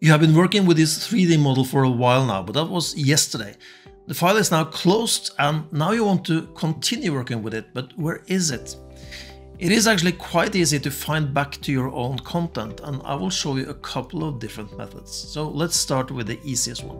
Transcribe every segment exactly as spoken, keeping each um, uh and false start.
You have been working with this three D model for a while now, but that was yesterday. The file is now closed and now you want to continue working with it, but where is it? It is actually quite easy to find back to your own content, and I will show you a couple of different methods. So let's start with the easiest one.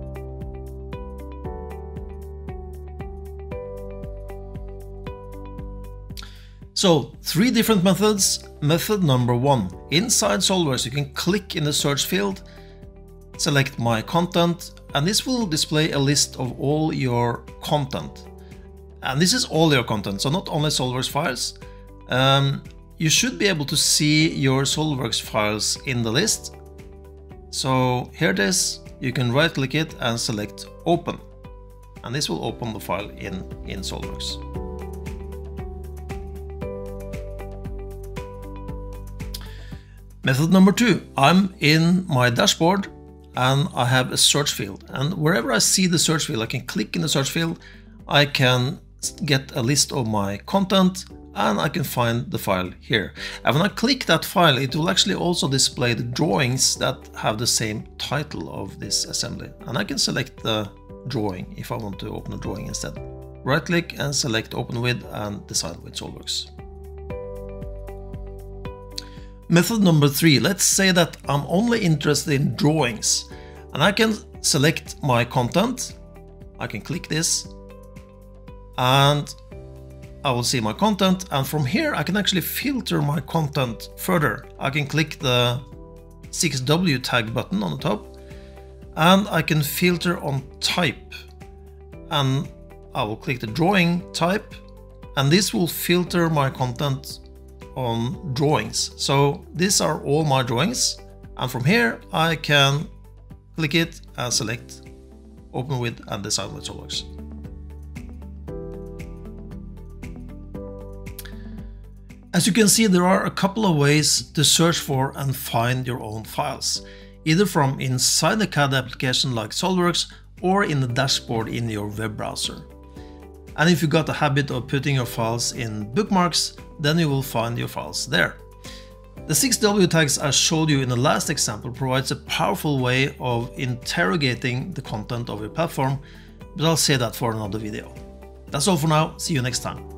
So, three different methods. Method number one. Inside SOLIDWORKS, you can click in the search field, select My Content, and this will display a list of all your content. And this is all your content, so not only SOLIDWORKS files. Um, you should be able to see your SOLIDWORKS files in the list. So here it is. You can right click it and select Open. And this will open the file in, in SOLIDWORKS. Method number two, I'm in my dashboard and I have a search field, and wherever I see the search field, I can click in the search field, I can get a list of my content and I can find the file here. And when I click that file, it will actually also display the drawings that have the same title of this assembly, and I can select the drawing if I want to open a drawing instead. Right click and select Open With and decide with SOLIDWORKS. Method number three, let's say that I'm only interested in drawings, and I can select my content. I can click this and I will see my content, and from here I can actually filter my content further. I can click the six W tag button on the top and I can filter on type, and I will click the drawing type, and this will filter my content on drawings. So these are all my drawings, and from here I can click it and select Open With and decide with SOLIDWORKS. As you can see, there are a couple of ways to search for and find your own files, either from inside the C A D application like SOLIDWORKS or in the dashboard in your web browser. And if you got a habit of putting your files in bookmarks, then you will find your files there. The six W tags I showed you in the last example provides a powerful way of interrogating the content of your platform, but I'll say that for another video. That's all for now. See you next time.